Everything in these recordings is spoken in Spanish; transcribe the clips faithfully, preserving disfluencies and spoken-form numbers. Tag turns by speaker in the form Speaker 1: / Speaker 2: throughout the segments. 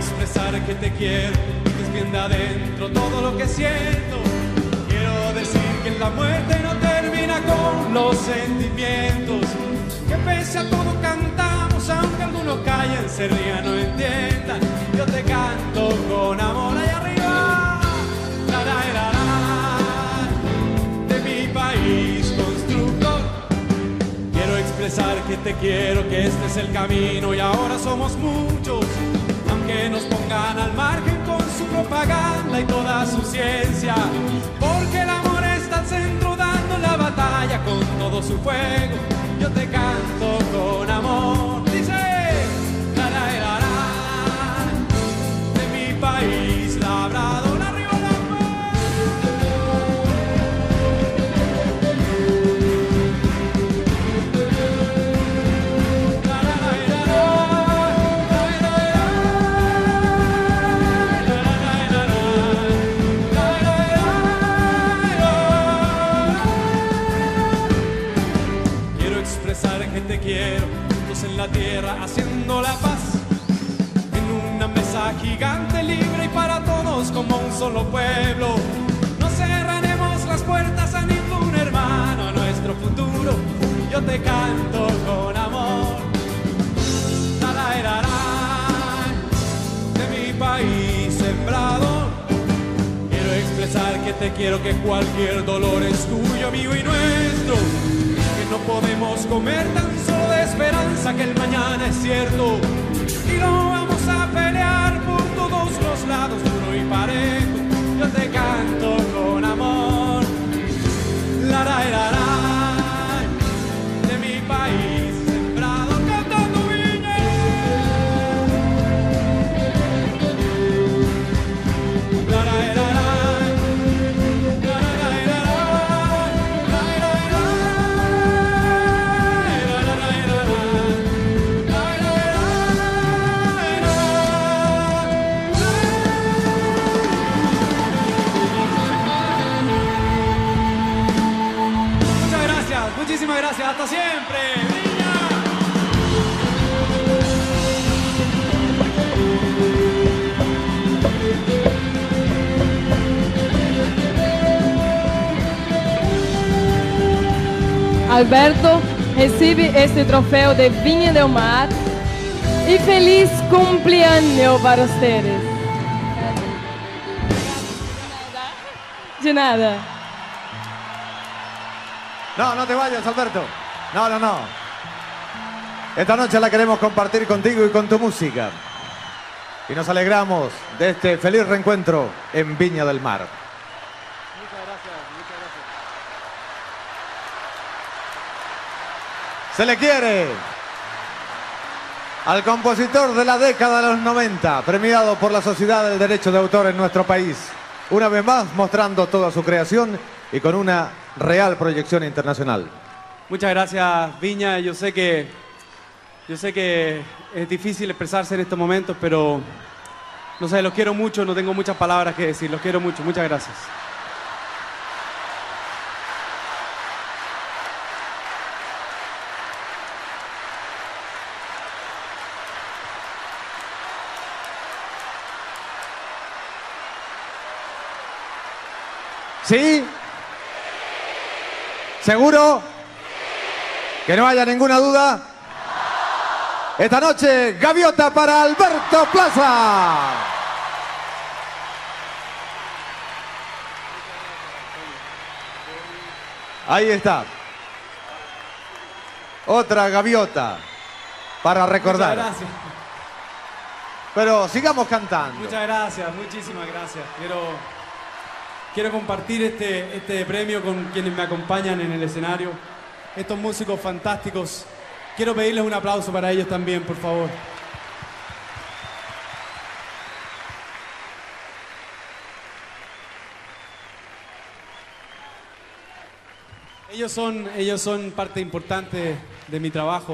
Speaker 1: expresar que te quiero, que es bien de adentro todo lo que siento. Quiero decir que la muerte no termina con los sentimientos, que pese a todo cantamos, aunque algunos callen, se rían, no entiendan. Yo te canto con amor allá arriba, la, la, la, la, de mi país constructor. Quiero expresar que te quiero, que este es el camino y ahora somos muchos, aunque nos pongan al margen con su propaganda y toda su ciencia, porque el amor está al centro dando la batalla con todo su fuego. Yo te canto con amor, dice la la la la, de mi país labrador, arriba la que te quiero, juntos en la tierra haciendo la paz, en una mesa gigante libre y para todos como un solo pueblo. No cerraremos las puertas a ningún hermano, a nuestro futuro yo te canto con amor. La la la la, de mi país sembrado. Quiero expresar que te quiero, que cualquier dolor es tuyo, mío y nuestro. No podemos comer tan solo de esperanza, que el mañana es cierto y lo vamos a pelear por todos los lados, duro y parejo. Yo te canto con amor, la la la la, de mi país sembrado, cantando Viña. La la la la. Muchísimas gracias, hasta siempre. ¡Viña!
Speaker 2: Alberto recibe este trofeo de Viña del Mar y feliz cumpleaños para ustedes. De nada.
Speaker 3: No, no te vayas, Alberto. No, no, no. Esta noche la queremos compartir contigo y con tu música. Y nos alegramos de este feliz reencuentro en Viña del Mar.
Speaker 1: Muchas gracias, muchas gracias.
Speaker 3: Se le quiere al compositor de la década de los noventa, premiado por la Sociedad del Derecho de Autor en nuestro país. Una vez más mostrando toda su creación y con una real proyección internacional.
Speaker 1: Muchas gracias, Viña. Yo sé que yo sé que es difícil expresarse en estos momentos, pero no sé, los quiero mucho, no tengo muchas palabras que decir, los quiero mucho. Muchas gracias.
Speaker 3: ¿Sí? ¿Seguro? Que no haya ninguna duda. Esta noche, gaviota para Alberto Plaza. Ahí está. Otra gaviota para recordar.
Speaker 1: Muchas gracias.
Speaker 3: Pero sigamos cantando.
Speaker 1: Muchas gracias, muchísimas gracias. Quiero, quiero compartir este, este premio con quienes me acompañan en el escenario. Estos músicos fantásticos. Quiero pedirles un aplauso para ellos también, por favor. Ellos son, ellos son parte importante de mi trabajo.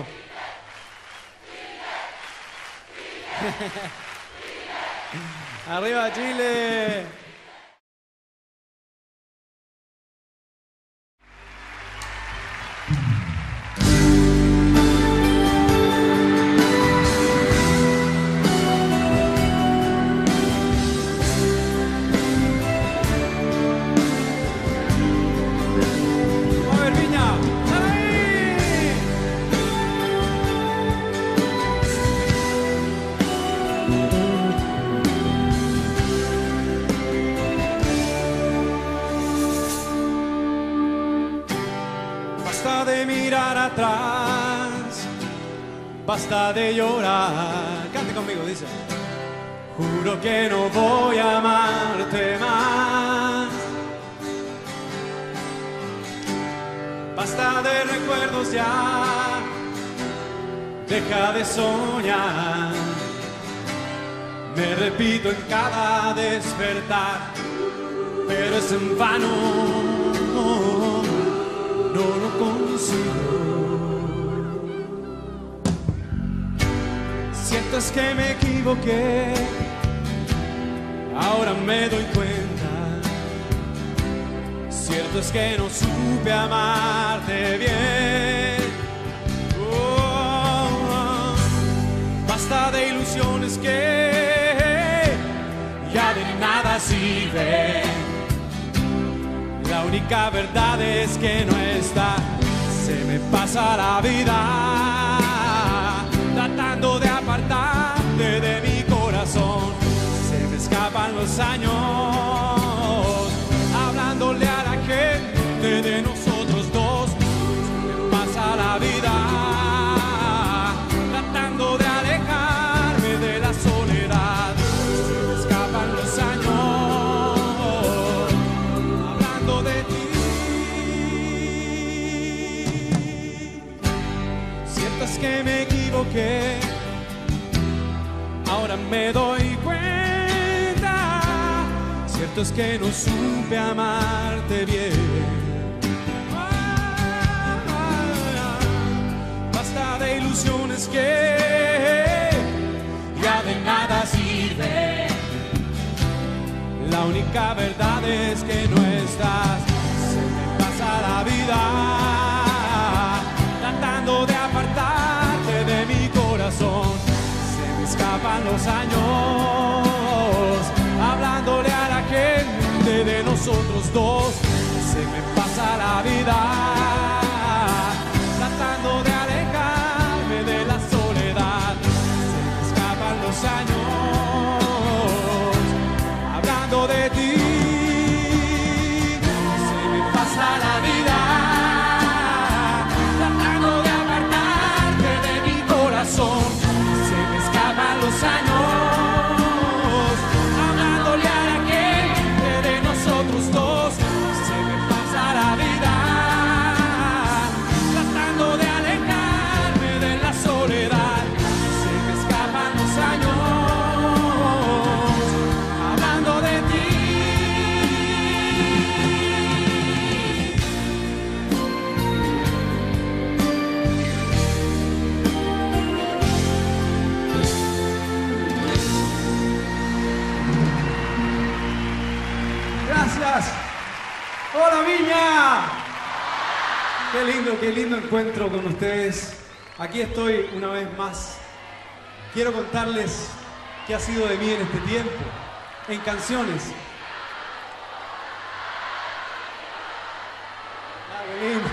Speaker 1: ¡Arriba Chile! atrás. Basta de llorar. Cante conmigo, dice. Juro que no voy a amarte más. Basta de recuerdos ya. Deja de soñar. Me repito en cada despertar, pero es en vano. No lo consigo. Cierto es que me equivoqué. Ahora me doy cuenta. Cierto es que no supe amarte bien. Oh, oh. Basta de ilusiones que ya de nada sirven. La única verdad es que no está. Se me pasa la vida tratando de apartarte de mi corazón. Se me escapan los años hablándole a la gente de nosotros dos. Se me pasa la vida tratando de alejarme de la soledad. Se me escapan los años hablando de ti. Cierto es que me equivoqué. Ahora me doy cuenta. Cierto es que no supe amarte bien. Basta de ilusiones que ya de nada sirven. La única verdad es que no estás. Se me pasa la vida tratando de apartarte de mi corazón. Se me escapan los años hablándole a la gente de nosotros dos. Se me pasa la vida tratando de alejarme de la soledad. Se me escapan los años hablando de ti. Se me pasa la vida tratando de apartarte de mi corazón. Se me escapan los años hablándole a la gente de nosotros dos. Se me pasa la vida tratando de alejarme de la soledad. Se me escapan los años hablando de ti. Gracias. Hola Viña. Qué lindo, qué lindo encuentro con ustedes. Aquí estoy una vez más. Quiero contarles qué ha sido de mí en este tiempo, en canciones. Ah, qué lindo.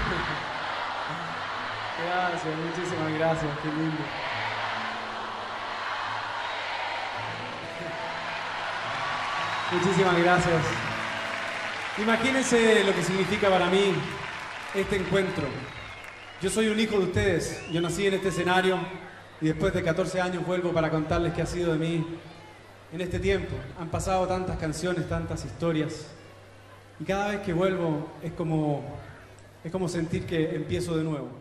Speaker 1: Gracias, muchísimas gracias, qué lindo. Muchísimas gracias. Imagínense lo que significa para mí este encuentro. Yo soy un hijo de ustedes. Yo nací en este escenario y después de catorce años vuelvo para contarles qué ha sido de mí en este tiempo. Han pasado tantas canciones, tantas historias. Y cada vez que vuelvo es como, es como sentir que empiezo de nuevo.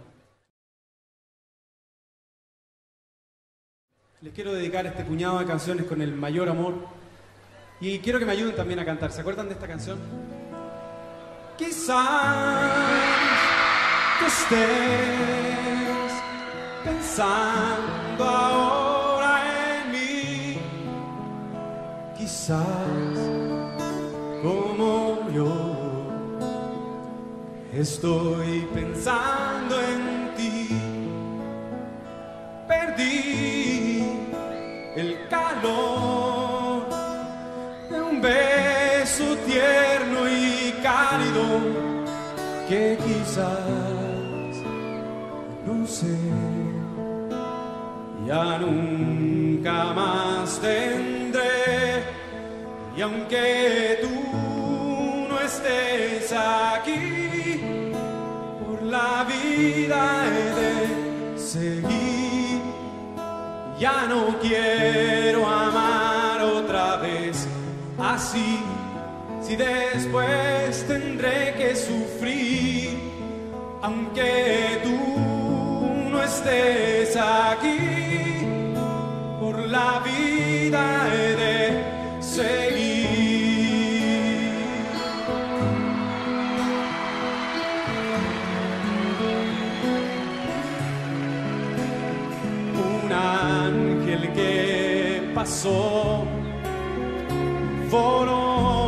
Speaker 1: Les quiero dedicar este puñado de canciones con el mayor amor. Y quiero que me ayuden también a cantar. ¿Se acuerdan de esta canción? Quizás tú estés pensando ahora en mí. Quizás como yo estoy pensando en ti. Perdí el calor de un beso tierno y cálido que quizás, no sé, ya nunca más tendré. Y aunque tú no estés aquí, por la vida he de seguir. Ya no quiero amar otra vez así. Si después tendré que sufrir, aunque tú no estés aquí, por la vida he de seguir. Un ángel que pasó voló.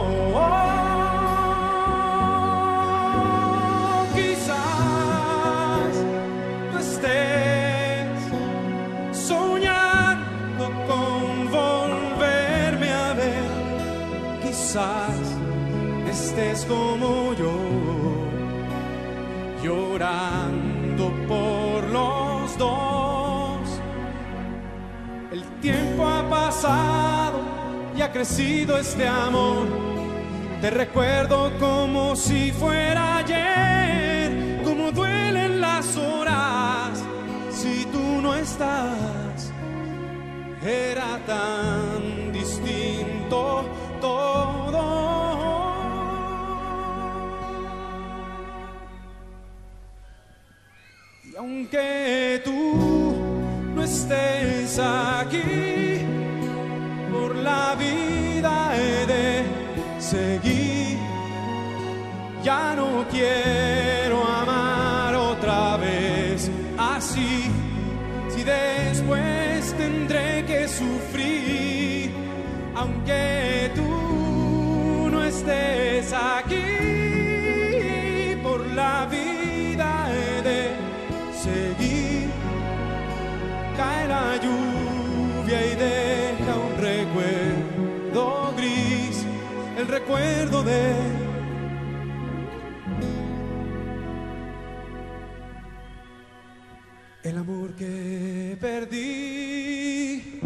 Speaker 1: Estés como yo, llorando por los dos. El tiempo ha pasado y ha crecido este amor. Te recuerdo como si fuera ayer, como duelen las horas si tú no estás. Era tan distinto todo. Y aunque tú no estés aquí, por la vida he de seguir. Ya no quiero amar otra vez así. Si después tendré que sufrir, aunque tú no estés aquí, por la vida he de seguir. Cae la lluvia y deja un recuerdo gris, el recuerdo de el amor que perdí.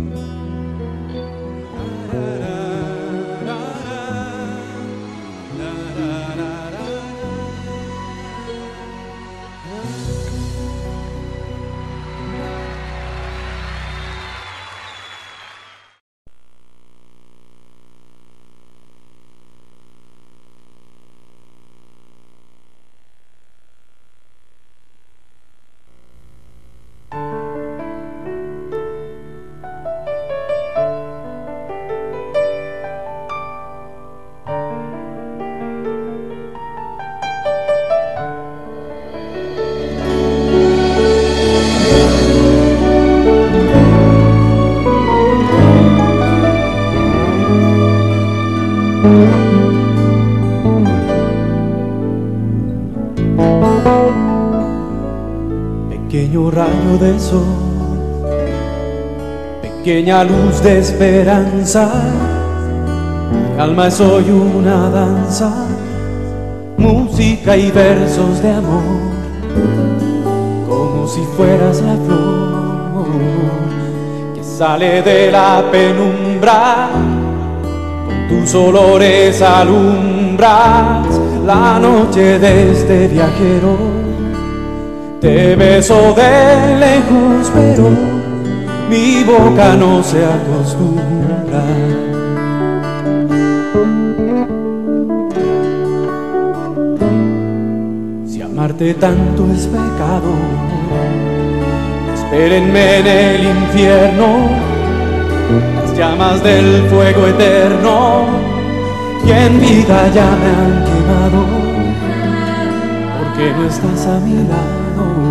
Speaker 1: Pequeño rayo de sol, pequeña luz de esperanza, mi alma es hoy una danza, música y versos de amor, como si fueras la flor que sale de la penumbra, con tus olores alumbras la noche de este viajero. Te beso de lejos, pero mi boca no se acostumbra. Si amarte tanto es pecado, espérenme en el infierno, las llamas del fuego eterno, que en vida ya me han quemado, porque no estás a mi lado.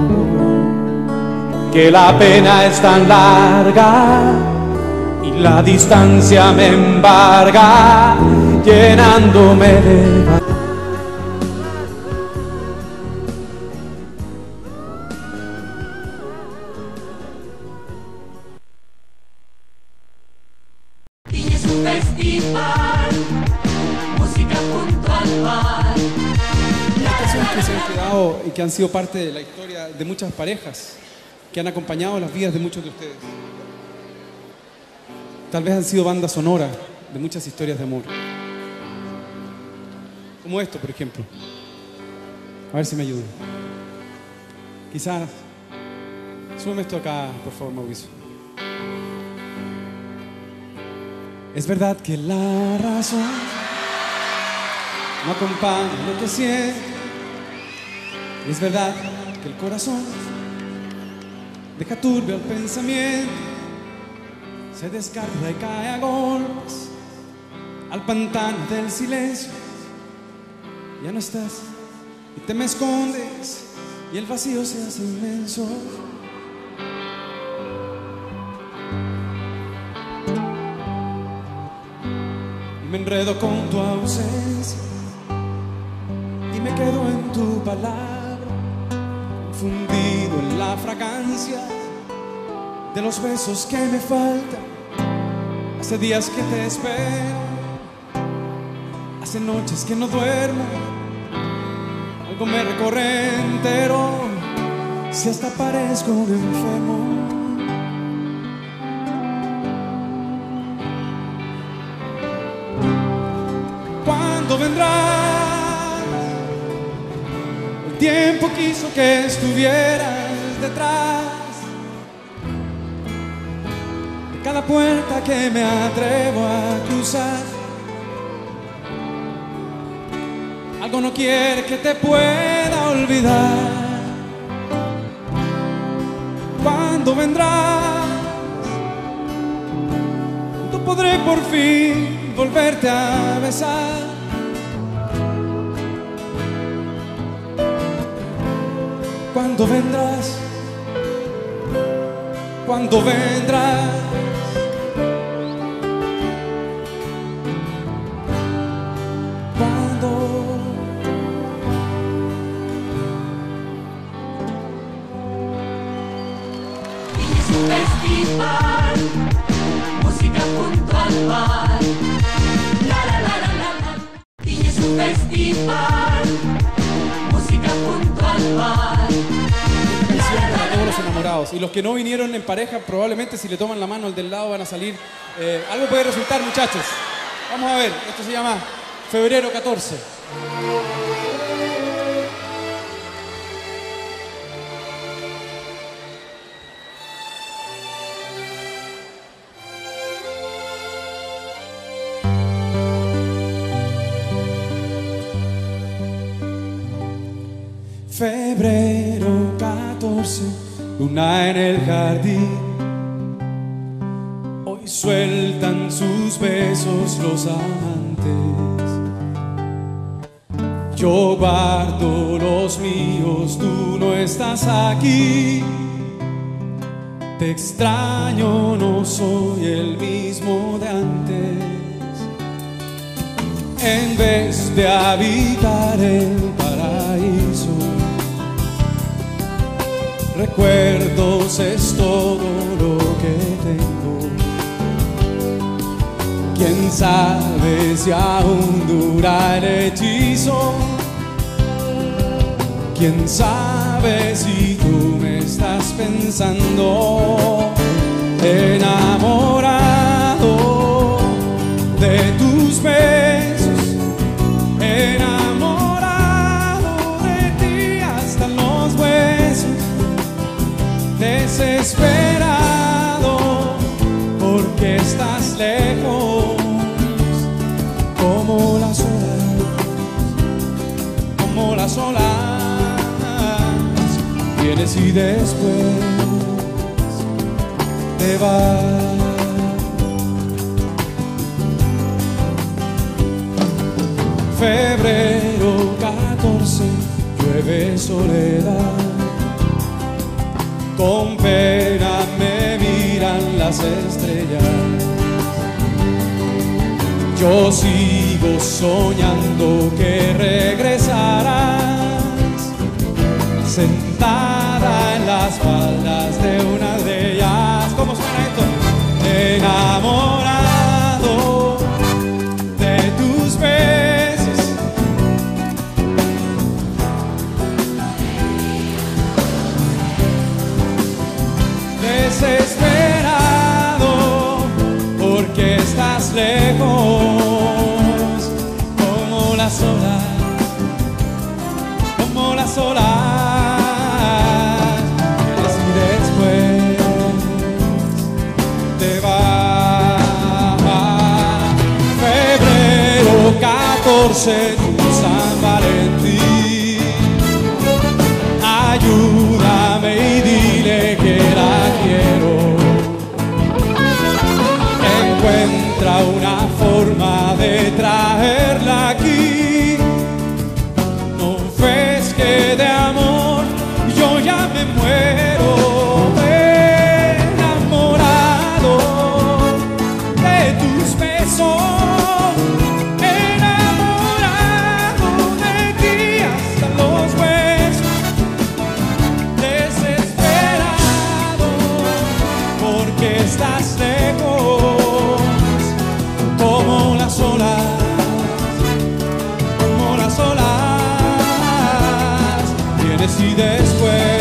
Speaker 1: Que la pena es tan larga y la distancia me embarga, llenándome de valor.
Speaker 4: Es un festival, música junto al mar.
Speaker 5: Canciones que se han quedado y que han sido parte de la historia de muchas parejas que han acompañado las vidas de muchos de ustedes. Tal vez han sido banda sonora de muchas historias de amor. Como esto, por ejemplo. A ver si me ayudan. Quizás, súbeme esto acá, por favor, Mauricio. Es verdad que la razón no acompaña lo que siento. Es verdad que el corazón deja turbio el pensamiento, se descarga y cae a golpes al pantano del silencio. Ya no estás y te me escondes y el vacío se hace inmenso. Y me enredo con tu ausencia y me quedo en tu palabra, fundido en la fragancia de los besos que me faltan. Hace días que te espero, hace noches que no duermo, algo me recorre entero, si hasta parezco un enfermo. ¿Cuándo vendrás? El tiempo quiso que estuvieras detrás de cada puerta que me atrevo a cruzar. Algo no quiere que te pueda olvidar. ¿Cuándo vendrás? ¿Cuándo podré por fin volverte a besar? ¿Cuándo vendrás? ¿Cuándo vendrás? ¿Cuándo?
Speaker 4: Viña es un festival, música junto al mar. La la la la la la. Viña es un festival, música junto al mar.
Speaker 5: Para todos los enamorados, y los que no vinieron en pareja, probablemente si le toman la mano al del lado van a salir. Eh, algo puede resultar, muchachos. Vamos a ver, esto se llama Febrero catorce. Febrero catorce, luna en el jardín. Hoy sueltan sus besos los amantes. Yo guardo los míos, tú no estás aquí. Te extraño, no soy el mismo de antes. En vez de habitar el paraíso, recuerdos es todo lo que tengo. Quién sabe si aún dura el hechizo. Quién sabe si tú me estás pensando. Enamorado de tus besos, enamorado de ti hasta los huesos. Desesperado porque estás lejos, como las olas, como las olas, vienes y después te vas. Febrero catorce, llueve soledad. Con pena me miran las estrellas. Yo sigo soñando que regresarás, sentada en las faldas de una de ellas. ¿Cómo suena esto? Enamorado de tus besos, desesperado porque estás lejos, como las olas, como las olas, por ser un San Valentín. Ayúdame y dile que la quiero. Encuentra una forma de traerla aquí. No ves que de amor yo ya me muero. Enamorado de tus besos. Estás lejos, como las olas, como las olas, vienes y después,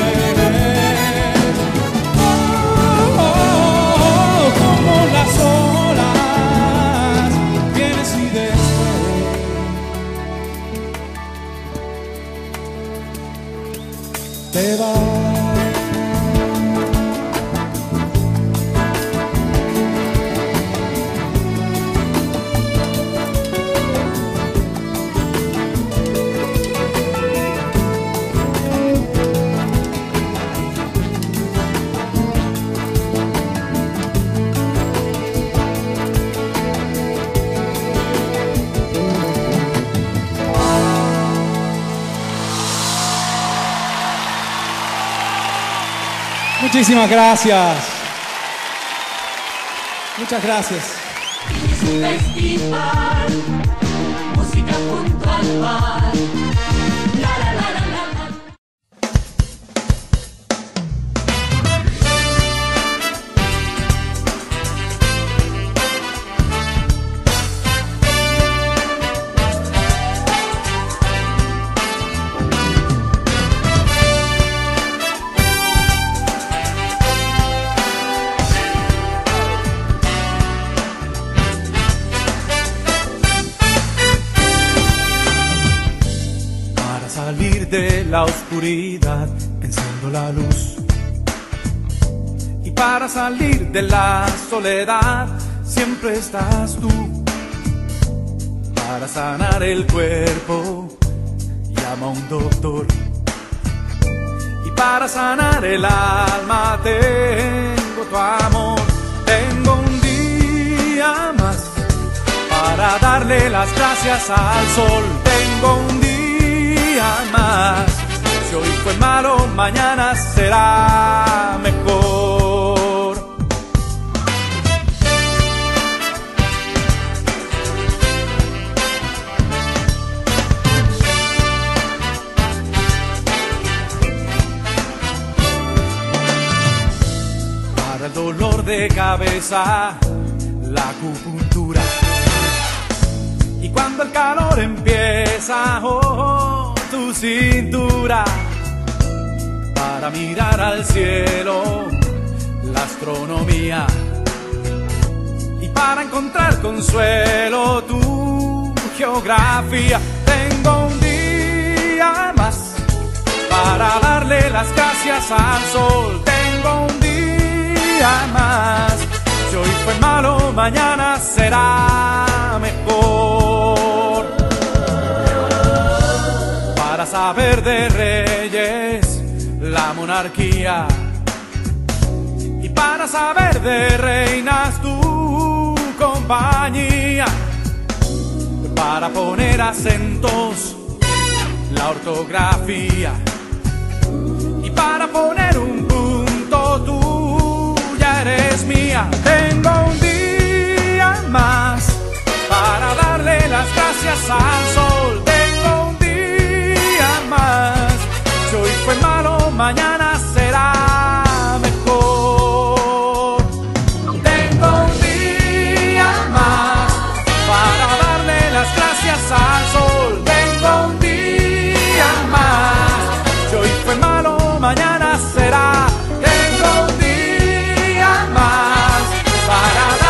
Speaker 5: oh, oh, oh, como las olas, vienes y después te vas. Muchísimas gracias. Muchas gracias.
Speaker 4: Es un festival, música junto al mar. La, la, la, la, la, la.
Speaker 1: De la oscuridad enciendo la luz, y para salir de la soledad siempre estás tú. Para sanar el cuerpo llama a un doctor, y para sanar el alma tengo tu amor. Tengo un día más para darle las gracias al sol. Tengo un día más. Si hoy fue malo, mañana será mejor. Para el dolor de cabeza, la acupuntura. Y cuando el calor empieza, oh, oh, tu cintura. Para mirar al cielo, la astronomía. Y para encontrar consuelo, tu geografía. Tengo un día más para darle las gracias al sol. Tengo un día más. Si hoy fue malo, mañana será mejor. Para saber de reyes, la monarquía. Y para saber de reinas, tu compañía. Para poner acentos, la ortografía. Y para poner un punto, tú ya eres mía. Tengo un día más para darle las gracias al sol. Tengo un día más. Si hoy fue malo, mañana será mejor. Tengo un día más para darle las gracias al sol. Tengo un día más. Si hoy fue malo, mañana será. Tengo un día más para darle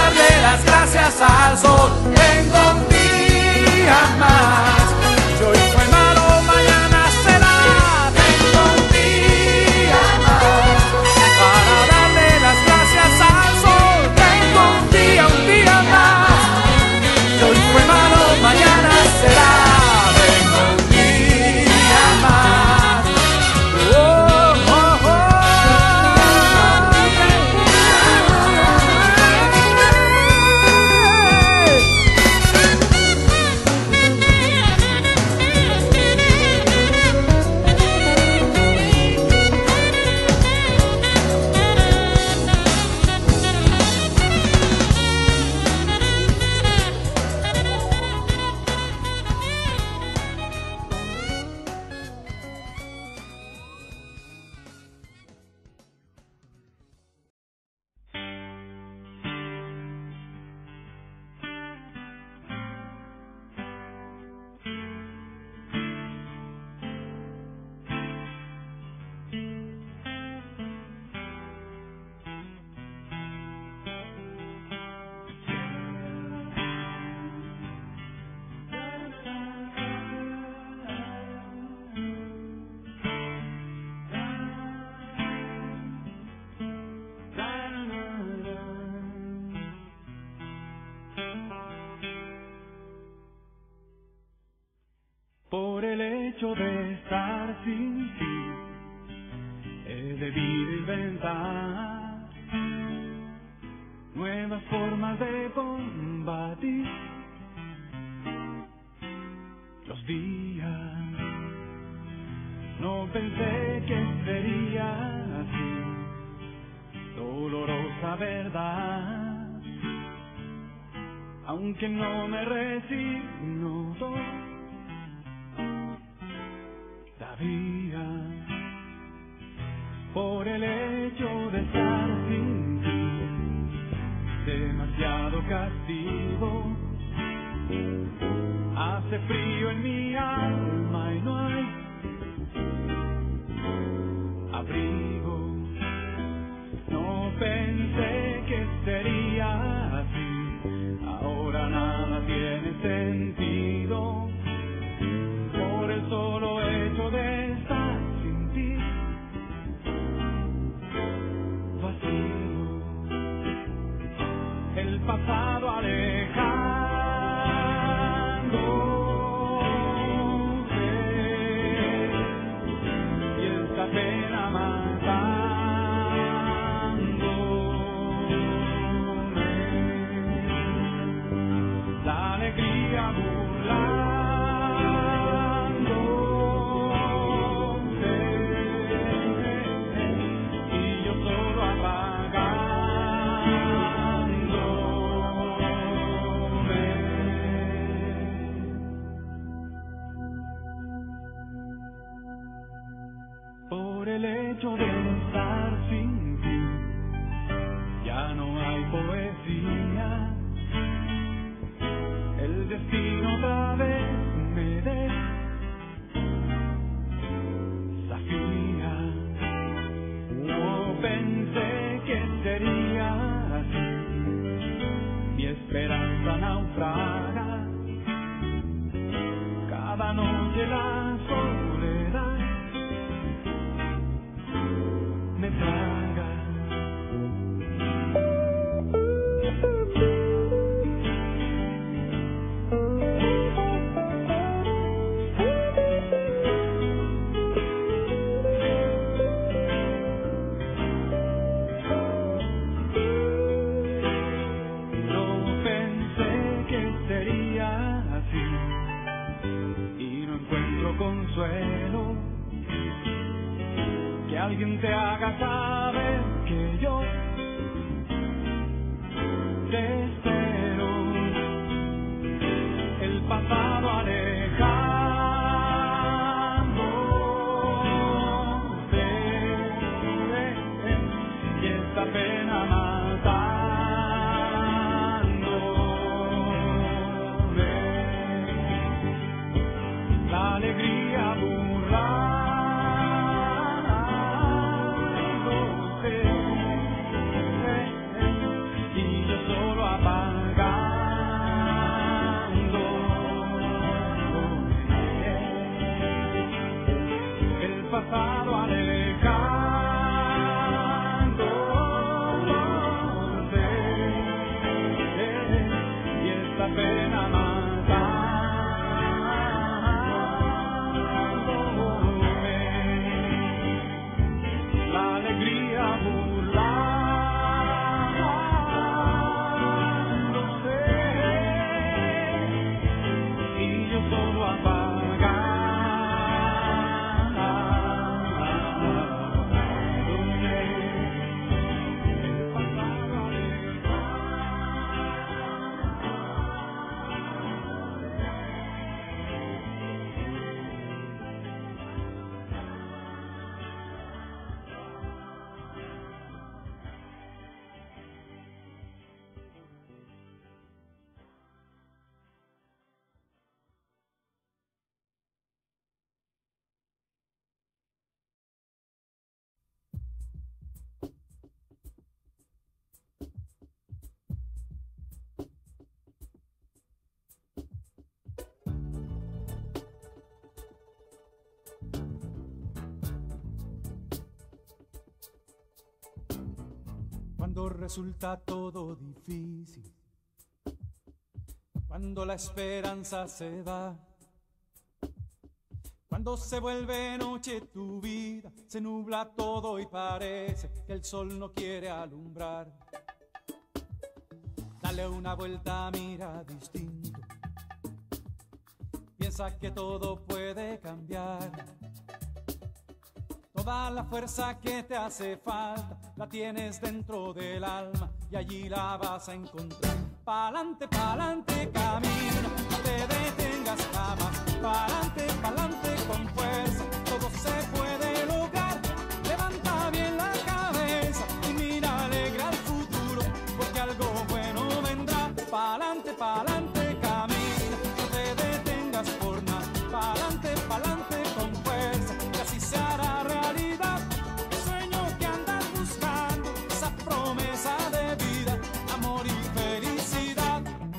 Speaker 6: Por el hecho de estar sin ti, he debido inventar nuevas formas de combatir los días. No pensé que sería así, dolorosa verdad, aunque no me resigno, sabía. Por el hecho de estar sin ti, demasiado castigo, hace frío en mi alma y no hay abrigo. No pensé que sería así, ahora nada tiene sentido, por el solo hecho de estar sin ti, vacío. El pasado alejado pena matándome, la alegría burlándose, y yo solo apagándome. Por el hecho de estar sin ti, ya no hay poesía. El destino otra vez me desafía. No pensé que sería así, mi esperanza naufraga. Cada noche la soledad me traga. No pensé que sería así y no encuentro consuelo. Que alguien te haga saber que yo te espero. El pasado alejándose y esta pena matándome, la alegría burlando. Pasado alejándose y esta pena matándome, la alegría burlándose y yo solo apagando.
Speaker 5: Cuando resulta todo difícil,
Speaker 1: Cuando la esperanza se va, cuando se vuelve noche tu vida, se nubla todo y parece que el sol no quiere alumbrar. Dale una vuelta, mira distinto, piensa que todo puede cambiar. Toda la fuerza que te hace falta la tienes dentro del alma y allí la vas a encontrar. Pa'lante, pa'lante, camina, no te detengas jamás. Pa'lante, pa'lante con fuerza, todo se puede lograr. Levanta bien la cabeza y mira, alegra el futuro, porque algo bueno vendrá. Pa'lante, pa'lante, camina, no te detengas por nada. Pa'lante, pa'lante con fuerza, que así se hará realidad. El sueño que andas buscando, esa promesa de vida, amor y felicidad.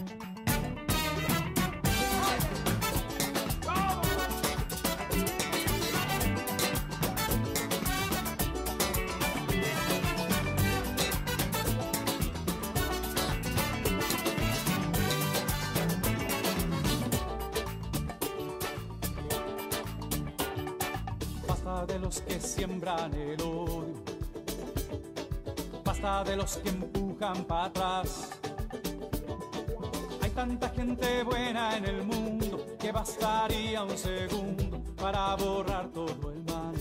Speaker 1: Basta de los que siembran el odio, basta de los que empujan para atrás. Hay tanta gente buena en el mundo que bastaría un segundo para borrar todo el mal.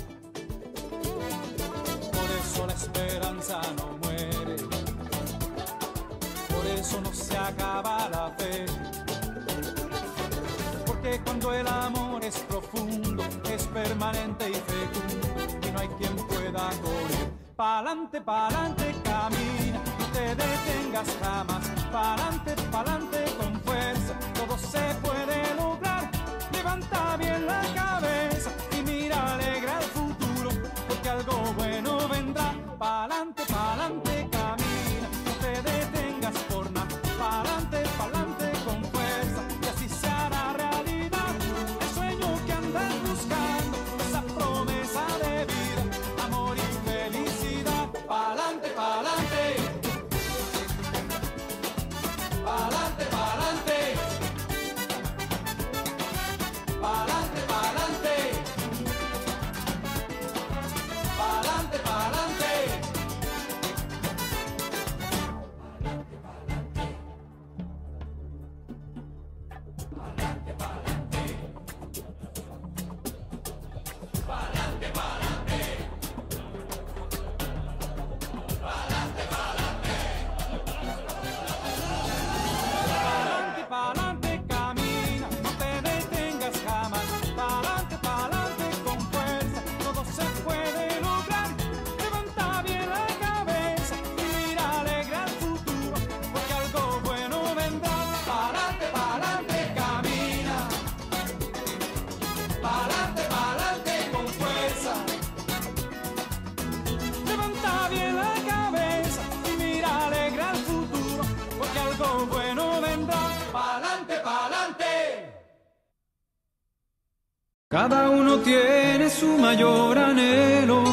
Speaker 1: Por eso la esperanza no muere, por eso no se acaba la fe. Porque cuando el amor es profundo, es permanente y fecundo, y no hay quien pueda correr. Pa'lante, pa'lante, camina, no te detengas jamás. Pa'lante, pa'lante con fuerza, todo se puede lograr. Levanta bien la cabeza y mira, alegra el futuro, porque algo bueno vendrá. Pa'lante, pa'lante, camina, no te detengas por nada. Pa'lante, pa'lante con fuerza, y así se hará realidad. El sueño que andas buscando, esa promesa de vida, amor y felicidad. Pa'lante, pa'lante, pa'lante, pa'lante, pa'lante, pa'lante, pa'lante, pa'lante. Pa'lante, pa'lante, camina, no te detengas jamás. Pa'lante, pa'lante con fuerza, todo se puede lograr. Levanta bien la cabeza y mira, alegra el futuro, porque algo bueno vendrá. Pa'lante, pa'lante, camina. Pa'lante, pa'lante con fuerza. Levanta bien la cabeza y mira, alegra el futuro, porque algo bueno vendrá. Pa'lante, pa'lante. Cada uno tiene su mayor anhelo.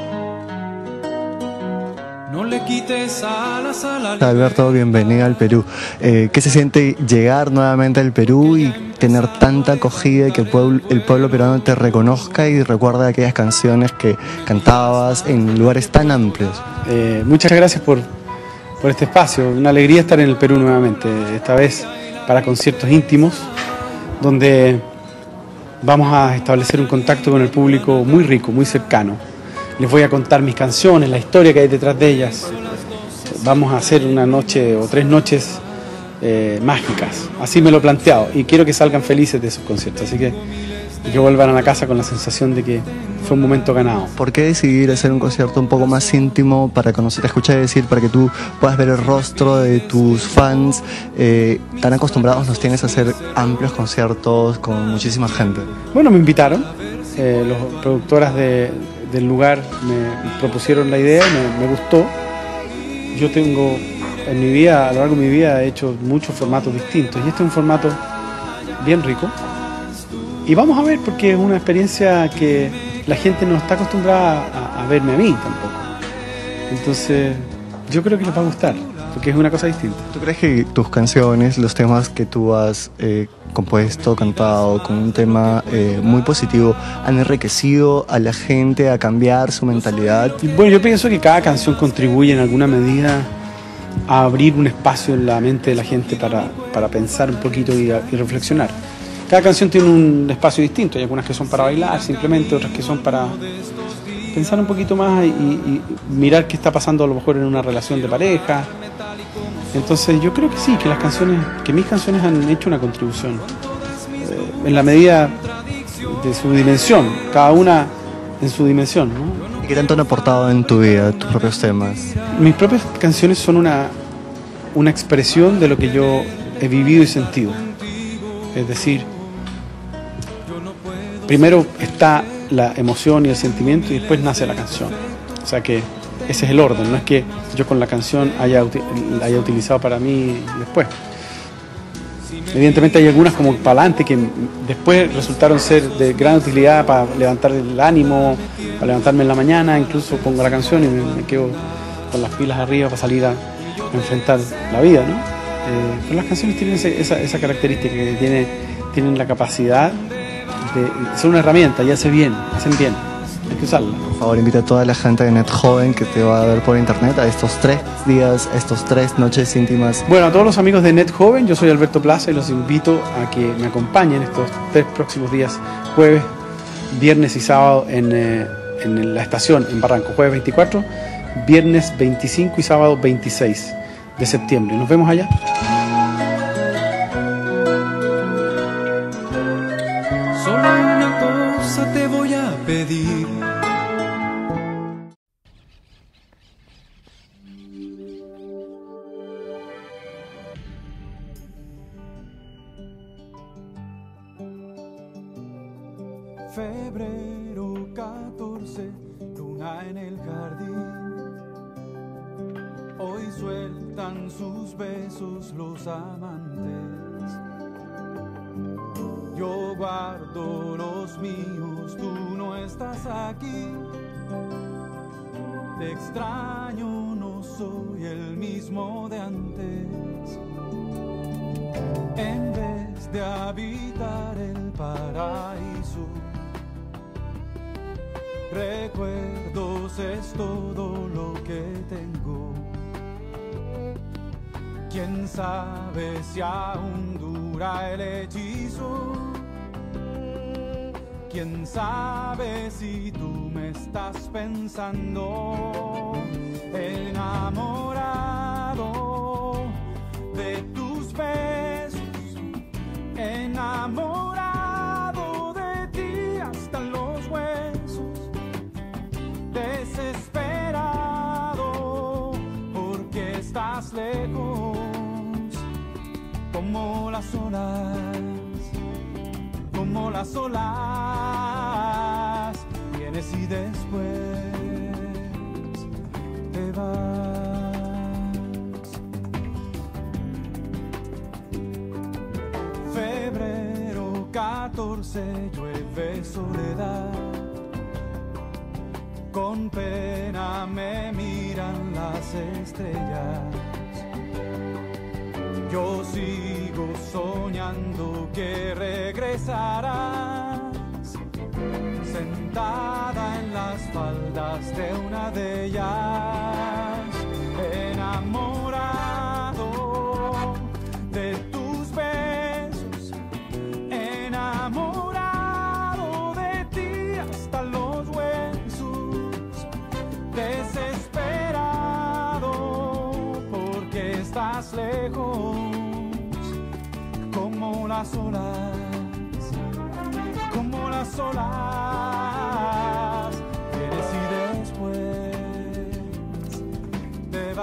Speaker 1: No le quites alas a la
Speaker 7: Alberto, bienvenido al Perú. Eh, ¿Qué se siente llegar nuevamente al Perú y tener tanta acogida y que el pueblo, el pueblo peruano te reconozca y recuerda aquellas canciones que cantabas en lugares tan amplios?
Speaker 8: Eh, muchas gracias por, por este espacio. Una alegría estar en el Perú nuevamente, esta vez para conciertos íntimos, donde vamos a establecer un contacto con el público muy rico, muy cercano. Les voy a contar mis canciones, la historia que hay detrás de ellas. Vamos a hacer una noche o tres noches eh, mágicas. Así me lo he planteado y quiero que salgan felices de esos conciertos. Así que, y que vuelvan a la casa con la sensación de que fue un momento ganado.
Speaker 7: ¿Por qué decidir hacer un concierto un poco más íntimo para conocer, escuchar decir, para que tú puedas ver el rostro de tus fans? Eh, tan acostumbrados nos tienes a hacer amplios conciertos con muchísima gente.
Speaker 8: Bueno, me invitaron, eh, los productoras de, del lugar me propusieron la idea, me, me gustó. Yo tengo, en mi vida, a lo largo de mi vida he hecho muchos formatos distintos y este es un formato bien rico. Y vamos a ver, porque es una experiencia que la gente no está acostumbrada a, a verme a mí tampoco. Entonces, yo creo que les va a gustar. porque es una cosa distinta.
Speaker 7: ¿Tú crees que tus canciones, los temas que tú has eh, compuesto, cantado, con un tema eh, muy positivo, han enriquecido a la gente a cambiar su mentalidad?
Speaker 8: Y bueno, yo pienso que cada canción contribuye en alguna medida a abrir un espacio en la mente de la gente para, para pensar un poquito y, y reflexionar. Cada canción tiene un espacio distinto, hay algunas que son para bailar simplemente, otras que son para pensar un poquito más y, y mirar qué está pasando a lo mejor en una relación de pareja. Entonces yo creo que sí, que las canciones, que mis canciones han hecho una contribución eh, en la medida de su dimensión, cada una en su dimensión, ¿no?
Speaker 7: ¿Y qué tanto han aportado en tu vida tus propios temas?
Speaker 8: Mis propias canciones son una, una expresión de lo que yo he vivido y sentido. Es decir, primero está la emoción y el sentimiento y después nace la canción. O sea que ese es el orden, no es que yo con la canción haya, la haya utilizado para mí después. Evidentemente hay algunas como para adelante que después resultaron ser de gran utilidad para levantar el ánimo, para levantarme en la mañana, incluso pongo la canción y me, me quedo con las pilas arriba para salir a, a enfrentar la vida, ¿no? Eh, pero las canciones tienen ese, esa, esa característica que tiene, tienen la capacidad de ser una herramienta y hace bien, hacen bien, hay que usarla.
Speaker 7: Por favor, invita a toda la gente de Net Joven que te va a ver por internet a estos tres días, estos tres noches íntimas.
Speaker 8: Bueno, a todos los amigos de Net Joven, yo soy Alberto Plaza y los invito a que me acompañen estos tres próximos días, jueves, viernes y sábado en, eh, en la estación en Barranco, jueves veinticuatro, viernes veinticinco y sábado veintiséis de septiembre. Nos vemos allá.
Speaker 1: Solo una cosa te voy a pedir. Febrero catorce, luna en el jardín. Hoy sueltan sus besos los amantes. Yo guardo los míos, tú no estás aquí. Te extraño, no soy el mismo de antes. En vez de habitar el paraíso, recuerdos es todo lo que tengo. Quién sabe si aún dura el hechizo. Quién sabe si tú me estás pensando. Enamorado de tus besos, enamorado de ti hasta los huesos, desesperado porque estás lejos, como las olas, como las olas, vienes y después te vas. Febrero catorce, llueve soledad. Con pena me miran las estrellas. Yo sigo soñando que regresarás, sentada en las faldas de una de ellas, enamorado de tus besos, enamorado de ti hasta los huesos, desesperado porque estás lejos, como las olas, como las olas, vienes y después te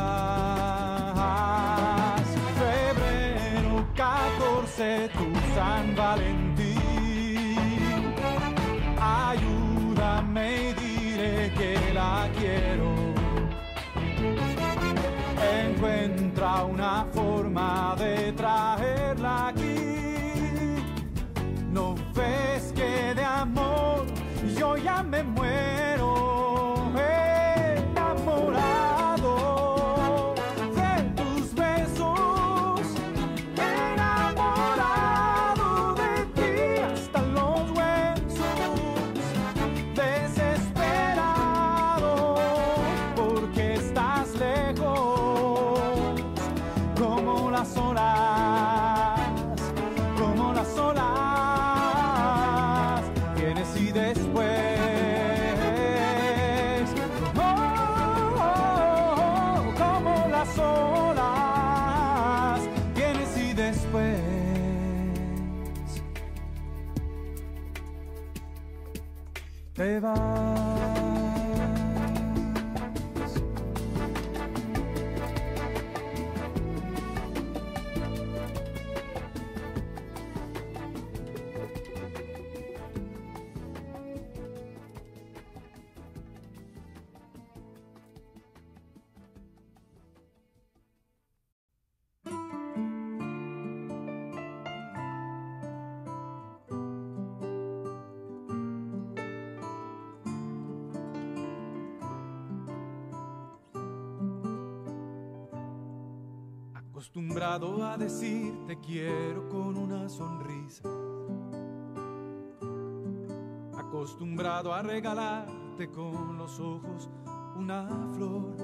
Speaker 1: vas. Febrero catorce, tu San Valentín, ayúdame y diré que la quiero. Encuentra una forma de traerla aquí. No ves que de amor yo ya me muero, enamorado de te vas. Acostumbrado a decir te quiero con una sonrisa, acostumbrado a regalarte con los ojos una flor.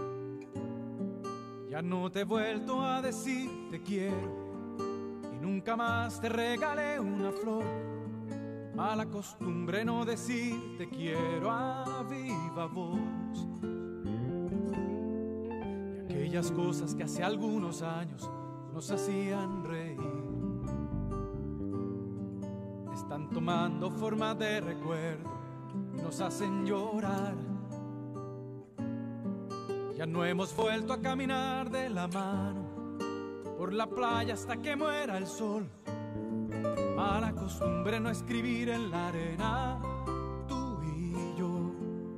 Speaker 1: Ya no te he vuelto a decir te quiero y nunca más te regalé una flor. Mala costumbre no decir te quiero a viva voz. Aquellas cosas que hace algunos años nos hacían reír están tomando forma de recuerdo y nos hacen llorar. Ya no hemos vuelto a caminar de la mano por la playa hasta que muera el sol. Mala costumbre no escribir en la arena tú y yo.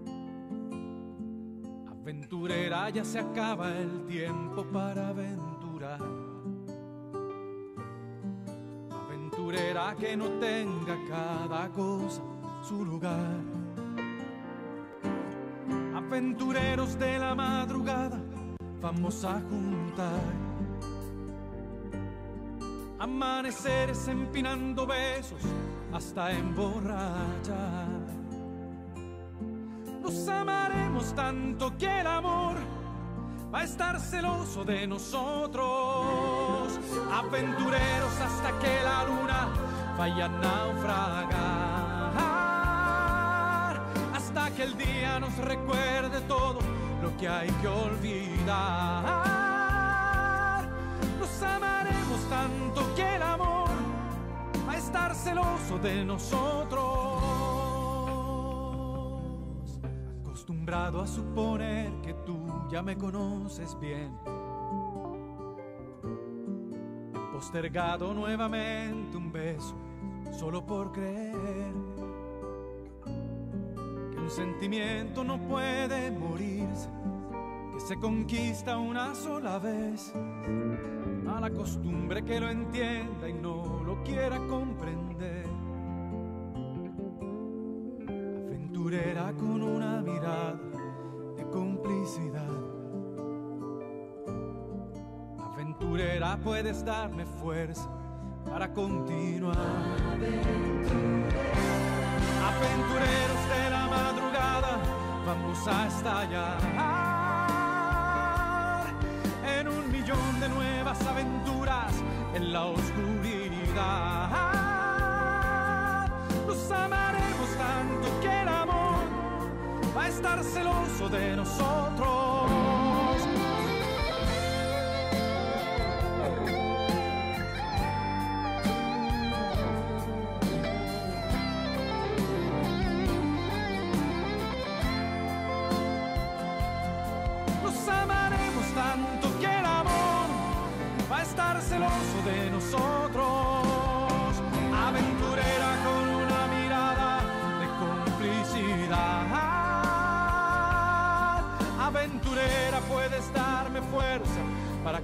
Speaker 1: Aventurera, ya se acaba el tiempo para aventurar. Aventurera, que no tenga cada cosa su lugar. Aventureros de la madrugada, vamos a juntar amaneceres empinando besos hasta emborrachar. Nos amaremos tanto que el amor va a estar celoso de nosotros. Aventureros hasta que la luna vaya a naufragar, hasta que el día nos recuerde todo lo que hay que olvidar. Nos amaremos tanto que el amor va a estar celoso de nosotros. Acostumbrado a suponer que tú ya me conoces bien, he postergado nuevamente un beso solo por creer que un sentimiento no puede morirse, que se conquista una sola vez. Mala costumbre que lo entienda y no lo quiera comprender. Aventurera con una mirada de complicidad. Aventurera, puedes darme fuerza para continuar. Aventureros de la madrugada, vamos a estallar en un millón de nuevas aventuras en la oscuridad. Nos amaremos tanto que el amor va a estar celoso de nosotros. Nos amaremos tanto que el amor va a estar celoso de nosotros. Aventurera con una mirada de complicidad. Aventurera, puedes darme fuerza para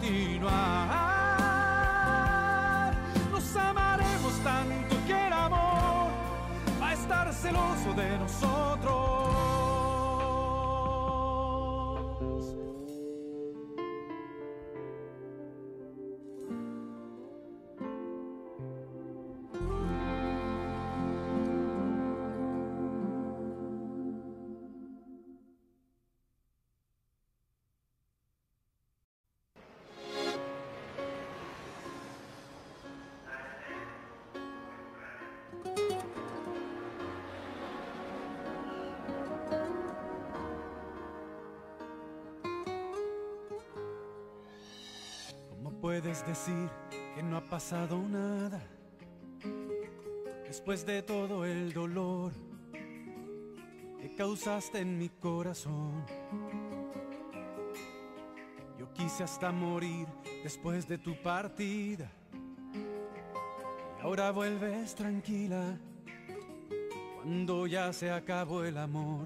Speaker 1: continuar. Nos amaremos tanto que el amor va a estar celoso de nosotros. Puedes decir que no ha pasado nada después de todo el dolor que causaste en mi corazón. Yo quise hasta morir después de tu partida, y ahora vuelves tranquila cuando ya se acabó el amor.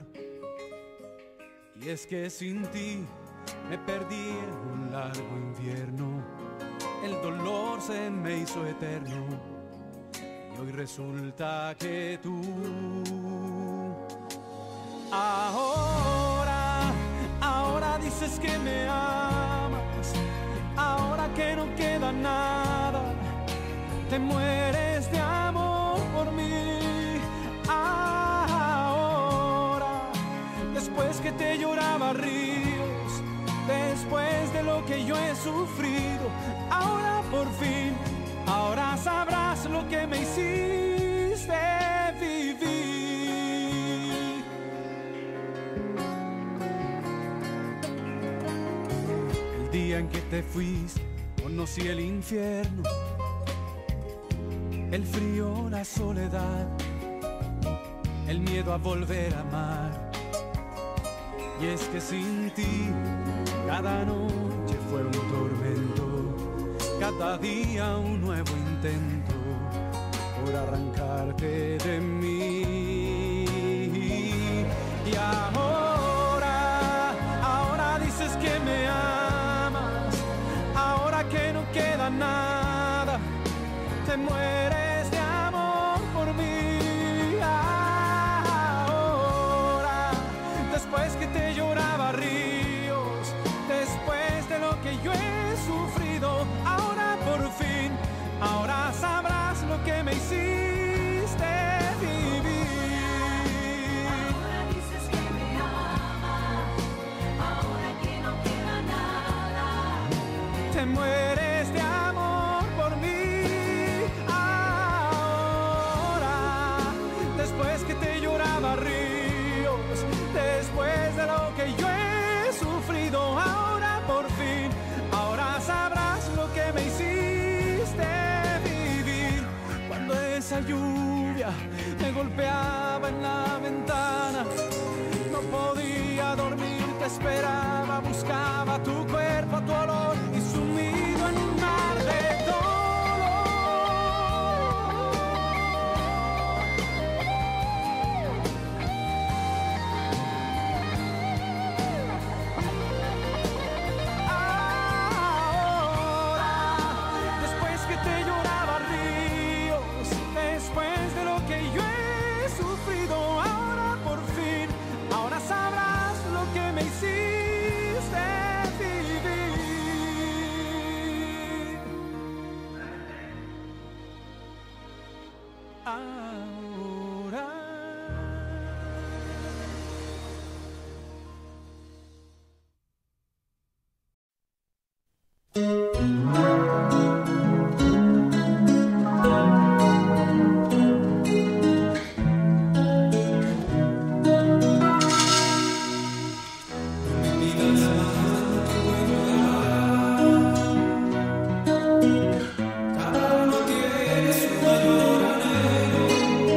Speaker 1: Y es que sin ti me perdí en un largo invierno, el dolor se me hizo eterno, y hoy resulta que tú ahora, ahora dices que me amas, ahora que no queda nada, te mueres de amor por mí. Ahora, después que te lloraba ríos, después de lo que yo he sufrido, ahora por fin, ahora sabrás lo que me hiciste vivir. El día en que te fuiste, conocí el infierno, el frío, la soledad, el miedo a volver a amar. Y es que sin ti cada noche fue un tormento, cada día un nuevo intento por arrancarte de mí. Y ahora, ahora dices que me amas, ahora que no queda nada, te mueres de amor por mí. Ahora, después que te lloraba ríos, después de lo que yo he sufrido, ahora por fin, ahora sabrás lo que me hiciste vivir.
Speaker 4: Ahora dices que me amas, ahora que no queda nada,
Speaker 1: te mueres de amor por mí. Ahora, después que te lloraba ríos, después de lo que yo he sufrido, ahora por fin, ahora sabrás lo que me hiciste vivir. Cuando esa lluvia me golpeaba en la ventana, no podía dormir, te esperaba, buscaba tu cuerpo, tu olor, y sumido en un mar de dolor. Ahora, después que te lloraba ríos, después de lo que yo he sufrido, ahora por fin, ahora sabrás lo que me hiciste vivir. Ahora.
Speaker 5: Cada uno tiene su mayor anhelo.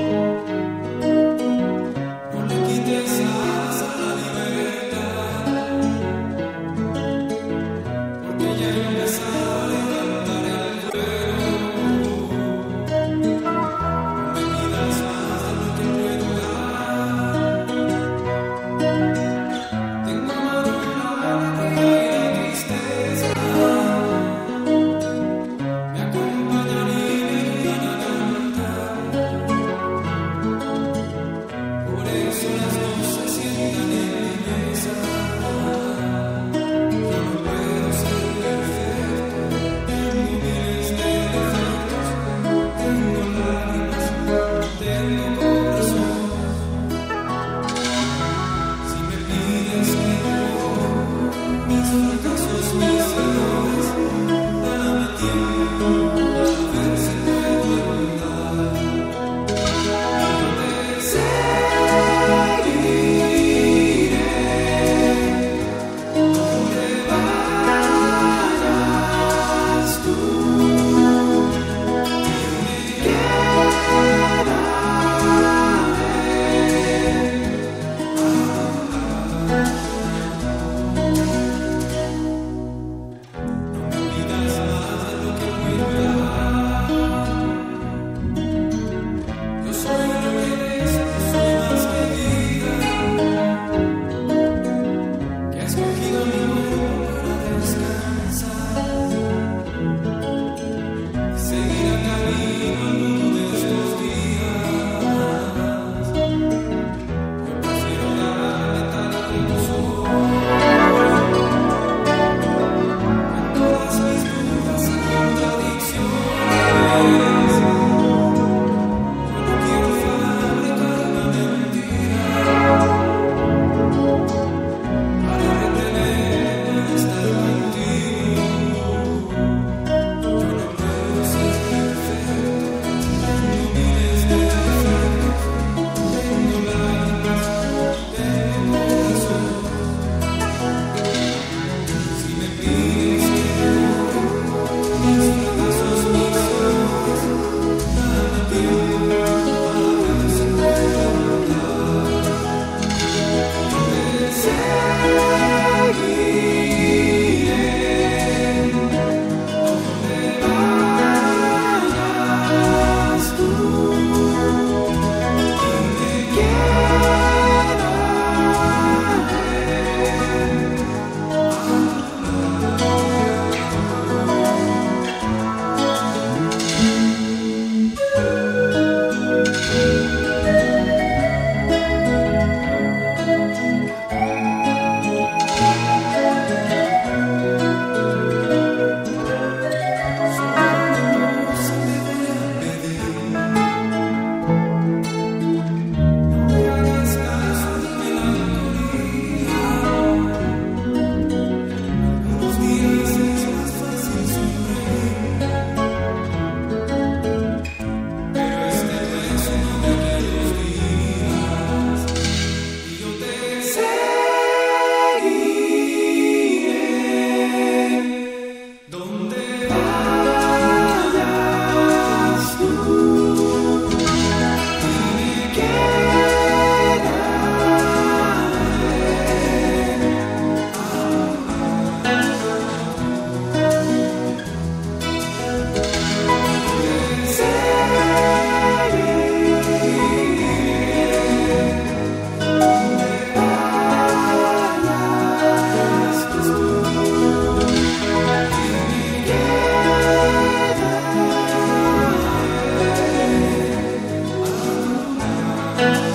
Speaker 3: Gracias.